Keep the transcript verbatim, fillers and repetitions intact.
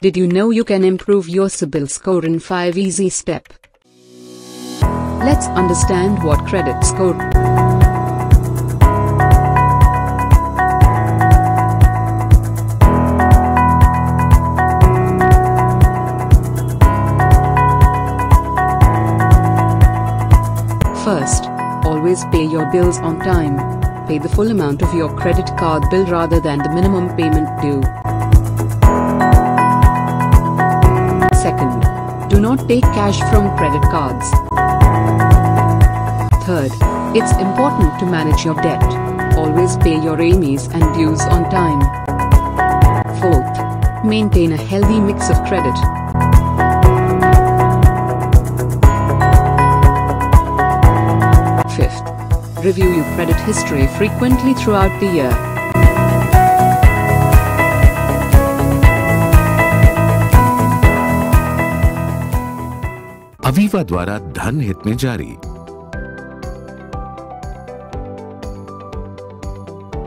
Did you know you can improve your Cibil score in five easy steps? Let's understand what credit score. First, always pay your bills on time. Pay the full amount of your credit card bill rather than the minimum payment due. Second, do not take cash from credit cards. Third, it's important to manage your debt. Always pay your E M Is and dues on time. Fourth, maintain a healthy mix of credit. Fifth, review your credit history frequently throughout the year. Aviva द्वारा धन हित में जारी।